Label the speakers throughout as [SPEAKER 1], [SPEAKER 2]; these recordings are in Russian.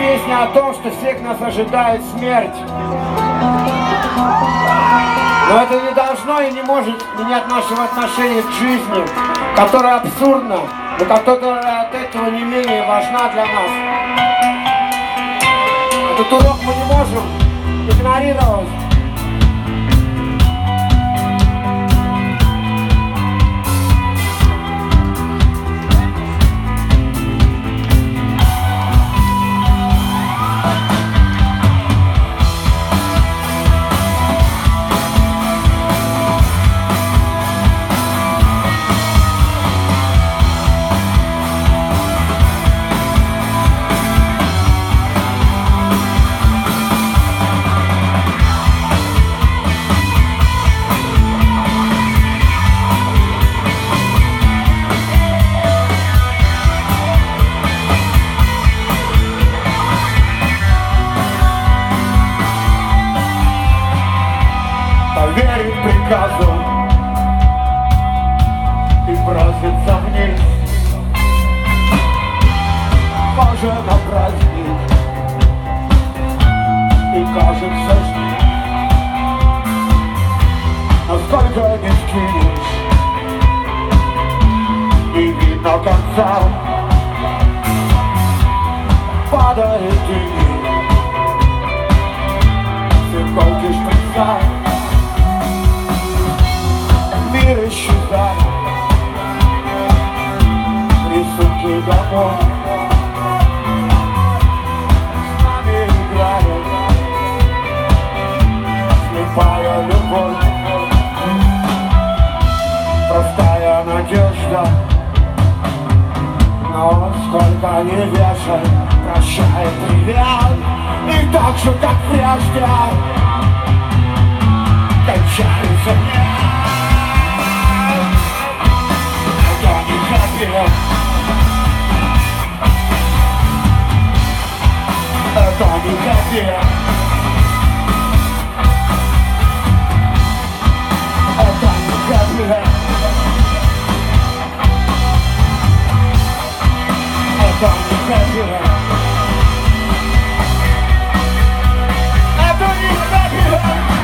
[SPEAKER 1] песня о том, что всех нас ожидает смерть. Но это не должно и не может менять нашего отношения к жизни, которая абсурдна, но которая от этого не менее важна для нас. Этот урок мы не можем игнорировать.
[SPEAKER 2] Верит приказу и бросится вниз, тоже на праздник, и кажется, что насколько не скинешь, не видно конца. Падает тень, цветочки шприца. Мир исчезает, рисунки домой с нами играет слепая любовь. Простая надежда, но сколько не вешай, прощай, привет. И так же, как прежде, кончается нет. Это не happy. Это не happy. Это не happy. Это не happy.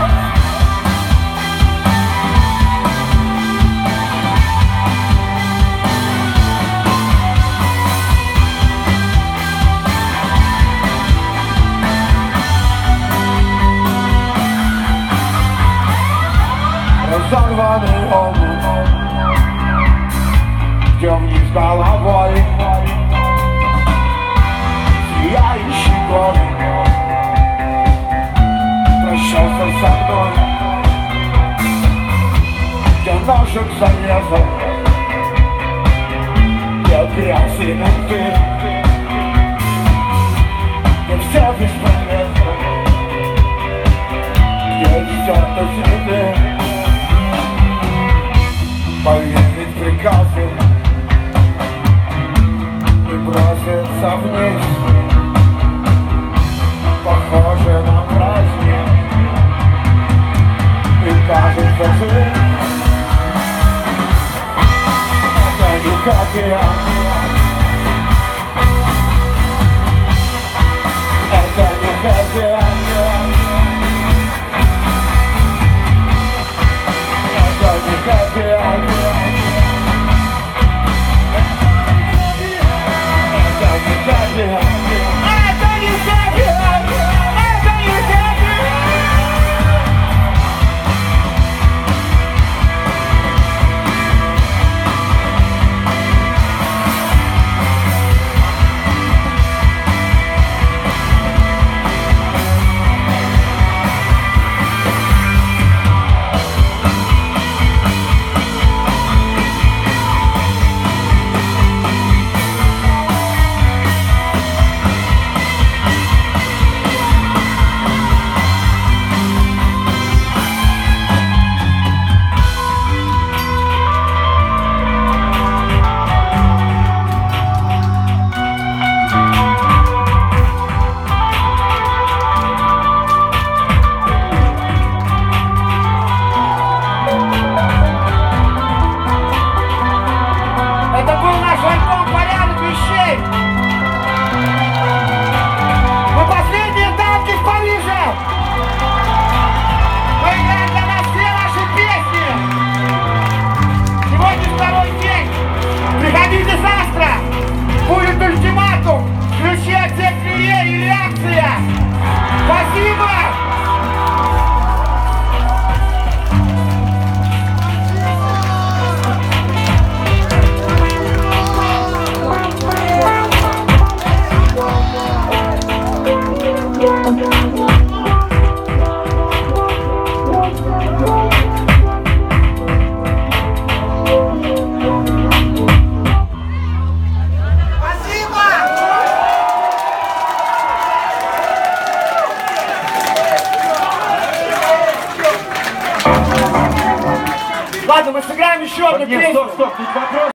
[SPEAKER 2] Разорванный омут, где вниз головой сияющий город прощался со мной, где ножик зарезал, где грязь и менты, где все бесполезно, где стерты следы. Поверить приказы и броситься вниз, похоже на праздник, и кажется жизнь это не как я. Это не как я. Это не как я. Got
[SPEAKER 1] споем еще одну
[SPEAKER 3] Нет,
[SPEAKER 1] песню.
[SPEAKER 3] стоп, тут вопрос.